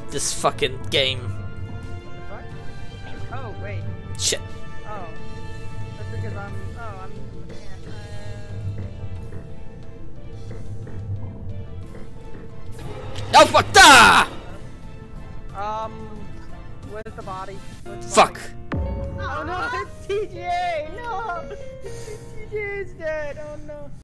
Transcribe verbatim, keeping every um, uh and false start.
this fucking game. What? Oh, wait. Shit. Oh. That's because I'm... Oh, I'm... No, fuck! Ah! Uh, um... Where's the body? Where's the Fuck. body? Oh no, it's T J! No! T J is dead! Oh no.